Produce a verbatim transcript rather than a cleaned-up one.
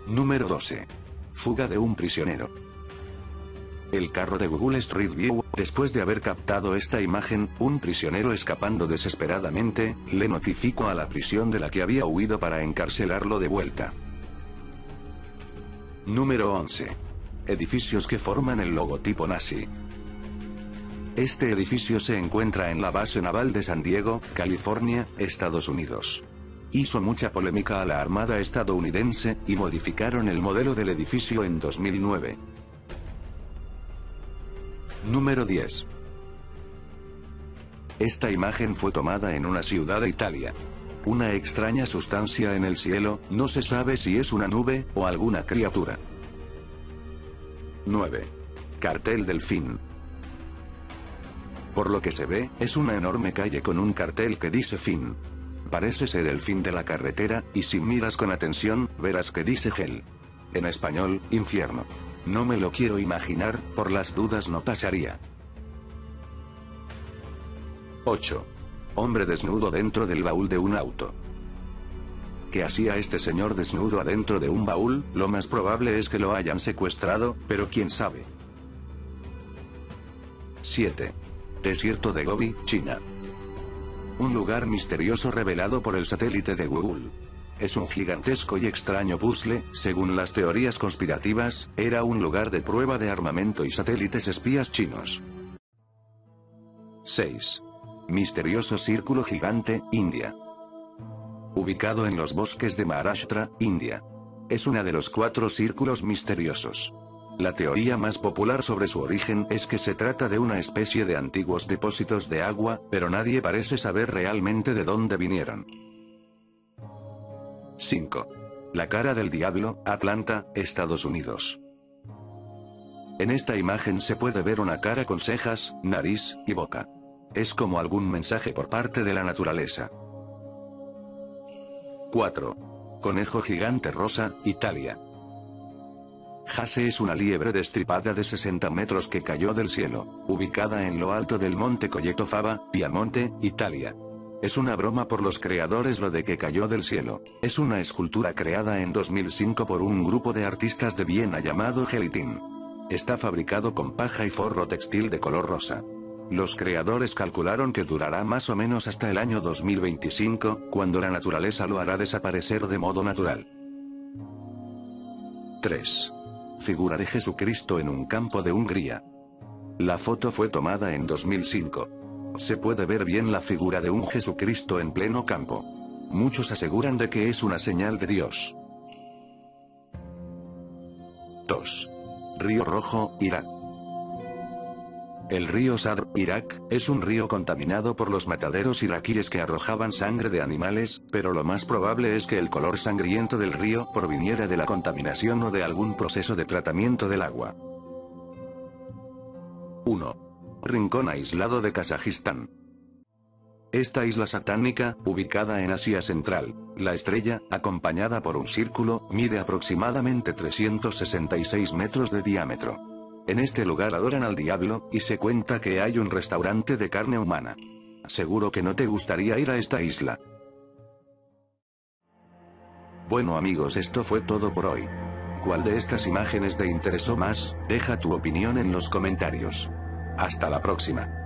Número doce. Fuga de un prisionero. El carro de Google Street View, después de haber captado esta imagen, un prisionero escapando desesperadamente, le notificó a la prisión de la que había huido para encarcelarlo de vuelta. Número once. Edificios que forman el logotipo nazi. Este edificio se encuentra en la base naval de San Diego, California, Estados Unidos. Hizo mucha polémica a la Armada estadounidense, y modificaron el modelo del edificio en dos mil nueve. Número diez. Esta imagen fue tomada en una ciudad de Italia. Una extraña sustancia en el cielo, no se sabe si es una nube, o alguna criatura. nueve. Cartel del fin. Por lo que se ve, es una enorme calle con un cartel que dice fin. Parece ser el fin de la carretera, y si miras con atención, verás que dice Hell. En español, infierno. No me lo quiero imaginar, por las dudas no pasaría. ocho. Hombre desnudo dentro del baúl de un auto. ¿Qué hacía este señor desnudo adentro de un baúl? Lo más probable es que lo hayan secuestrado, pero quién sabe. siete. Desierto de Gobi, China. Un lugar misterioso revelado por el satélite de Google. Es un gigantesco y extraño puzzle, según las teorías conspirativas, era un lugar de prueba de armamento y satélites espías chinos. seis. Misterioso círculo gigante, India. Ubicado en los bosques de Maharashtra, India. Es uno de los cuatro círculos misteriosos. La teoría más popular sobre su origen es que se trata de una especie de antiguos depósitos de agua, pero nadie parece saber realmente de dónde vinieron. cinco. La cara del diablo, Atlanta, Estados Unidos. En esta imagen se puede ver una cara con cejas, nariz, y boca. Es como algún mensaje por parte de la naturaleza. cuatro. Conejo gigante rosa, Italia. Hase es una liebre destripada de sesenta metros que cayó del cielo, ubicada en lo alto del monte Colletto Fava, Piamonte, Italia. Es una broma por los creadores lo de que cayó del cielo. Es una escultura creada en dos mil cinco por un grupo de artistas de Viena llamado Gelatin. Está fabricado con paja y forro textil de color rosa. Los creadores calcularon que durará más o menos hasta el año dos mil veinticinco, cuando la naturaleza lo hará desaparecer de modo natural. tres. Figura de Jesucristo en un campo de Hungría. La foto fue tomada en dos mil cinco. Se puede ver bien la figura de un Jesucristo en pleno campo. Muchos aseguran de que es una señal de Dios. dos. Río Rojo, Irak. El río Sadr, Irak, es un río contaminado por los mataderos iraquíes que arrojaban sangre de animales, pero lo más probable es que el color sangriento del río proviniera de la contaminación o de algún proceso de tratamiento del agua. uno. Rincón aislado de Kazajistán. Esta isla satánica, ubicada en Asia Central, la estrella, acompañada por un círculo, mide aproximadamente trescientos sesenta y seis metros de diámetro. En este lugar adoran al diablo, y se cuenta que hay un restaurante de carne humana. Seguro que no te gustaría ir a esta isla. Bueno amigos, esto fue todo por hoy. ¿Cuál de estas imágenes te interesó más? Deja tu opinión en los comentarios. Hasta la próxima.